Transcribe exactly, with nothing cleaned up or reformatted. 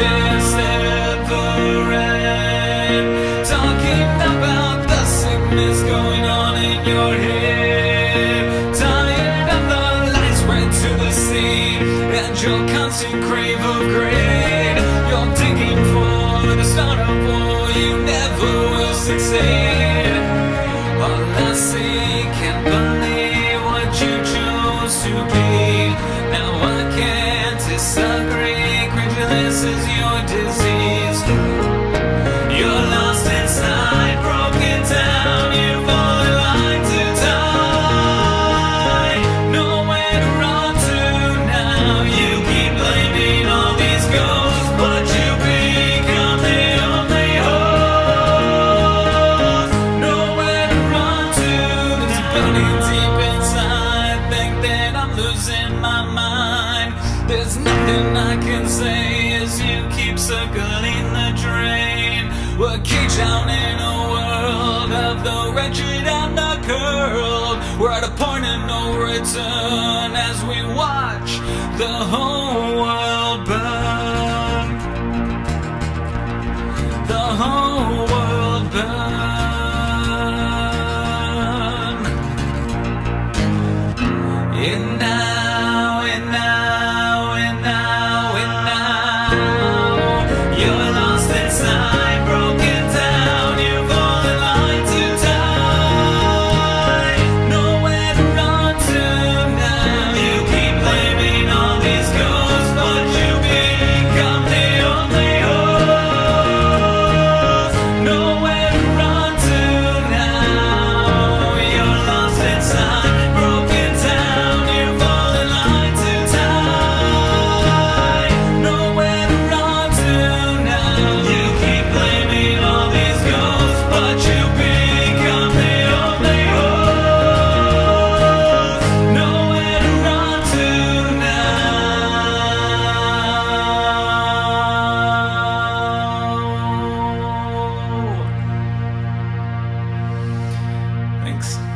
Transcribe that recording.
this ever end. Talking about the sickness going on in your head. Tired of the lies spread to the sea and your constant crave of greed. You're digging for the start of war, you never will succeed. All I see, can't believe what you chose to be. Now I can't disagree, credulous is your disease. You're lost inside, broken down, you've all in line to die. Nowhere to run to now, you keep blaming all these ghosts, but you become the only host. Nowhere to run to, it's burning deep inside. Think that I'm losing my mind. There's nothing I can say as you keep circling the drain. We're caged down in a world of the wretched and the curled. We're at a point of no return as we watch the whole world burn. The whole world burn. And now, and now, and now, and now, you're lost inside, broken down, you've all in line to die. Nowhere to run to now, you keep blaming all these ghosts, but you become the only host. Nowhere to run to now, you're lost inside, broken down, you've all in line to die. Nowhere to run to now, you keep blaming all these ghosts, but you become the only host. Nowhere to run to now. Thanks.